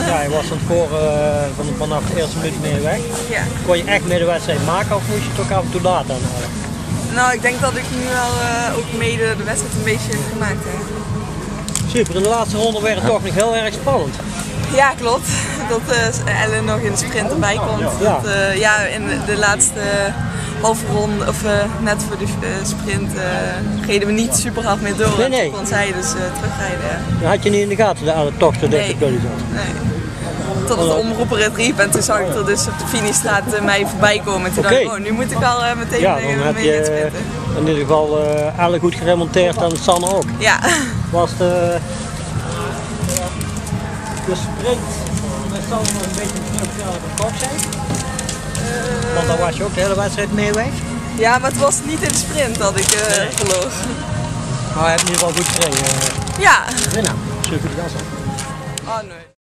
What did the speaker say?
Ja, je was vanaf de eerste minuut mee weg. Ja. Kon je echt mee de wedstrijd maken of moest je het ook af en toe laten aanhalen? Nou, ik denk dat ik nu wel ook mede de wedstrijd een beetje gemaakt heb. Super, in de laatste ronde werd het toch nog heel erg spannend. Ja, klopt. Dat Ellen nog in de sprint erbij komt. Ja. Ja, in de laatste halve ronde, of net voor de sprint, reden we niet super hard mee door. Nee. Toen kon zij dus terugrijden. Ja. Dat had je niet in de gaten de toch zo dicht op jullie zat. Nee. Tot de omroeper het riep en toen zag ik er dus op de finishstraat mij voorbij komen. En toen dacht ik, oh, nu moet ik al meteen ja, dan heb mee je gaan sprinten. in ieder geval Elle goed geremonteerd en Sanne ook. Ja. Was de sprint met Sanne nog een beetje terug naar de kop zijn? Want dan was je ook de hele wedstrijd mee weg. Ja, maar het was niet in de sprint dat ik verloor. Maar je hebt in ieder geval goed gereden. Ja. Winnaar, super gas. Oh nee.